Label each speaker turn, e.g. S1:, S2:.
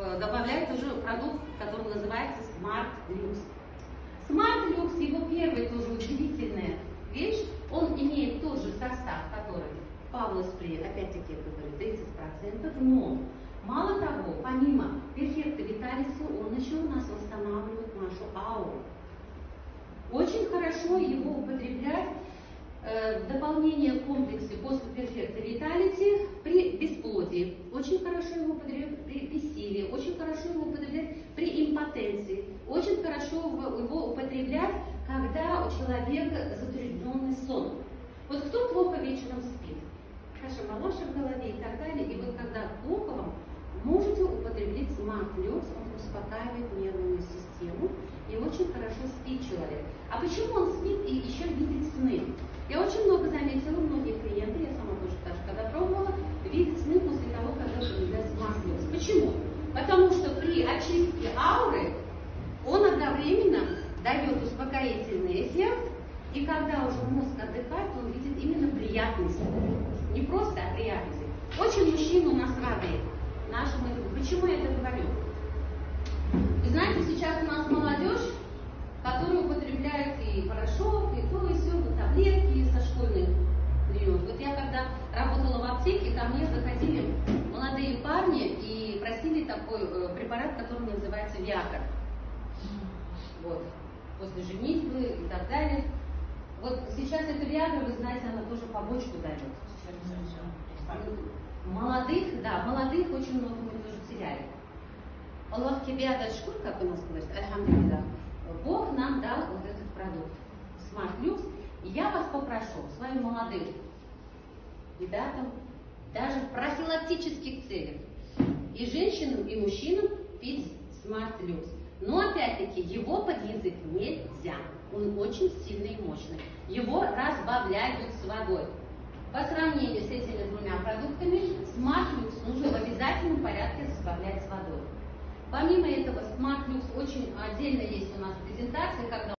S1: добавляет уже продукт, который называется Smart Lux. Smart Lux, его первая тоже удивительная вещь, он имеет тот же состав, который Pavlo Spray, опять-таки, я говорю, 30%, но мало того, помимо Perfecto Vitality, он еще у нас восстанавливает нашу ауру. Очень хорошо его употреблять в дополнение к комплексе после Perfecto Vitality при бесплодии. Очень хорошо его употреблять при бессилии, очень хорошо его употреблять при импотенции, очень хорошо его употреблять, когда у человека затрудненный сон. Вот кто плохо вечером спит? Каша молочка в голове и так далее. И вот когда плохо вам, можете употребить Smart Lux, он успокаивает нервную систему и очень хорошо спит человек. А почему он спит и еще видит сны? Я очень много заметила, многие клиенты, я сама тоже даже когда пробовала, видят сны после того, когда появляется Smart Lux. Почему? Потому что при очистке ауры он одновременно дает успокоительный эффект, и когда уже мозг отдыхает, он видит именно приятный сон. Не просто, а приятный сон. Очень мужчин у нас радует. Почему я это говорю? Вы знаете, сейчас у нас молодежь, которая употребляет и порошок, и то, и все, и таблетки, и со школьных времен. Вот я когда работала в аптеке, ко мне заходили молодые парни и просили такой препарат, который называется Viagra. Вот. После женитьбы и так далее. Вот сейчас эта Viagra, вы знаете, она тоже побочку дает. Молодых, да, молодых очень много мы тоже теряли. Аллах тебе отдать шкур, как у нас говорит, альхамдулилля. Бог нам дал вот этот продукт, Smart Lux. И я вас попрошу, своим молодым ребятам, даже в профилактических целях, и женщинам, и мужчинам пить Smart Lux. Но опять-таки его под язык нельзя. Он очень сильный и мощный. Его разбавляют с водой. По сравнению с этими двумя продуктами, Smart Lux нужно в обязательном порядке разбавлять с водой. Помимо этого, Smart Lux очень отдельно есть у нас презентация, когда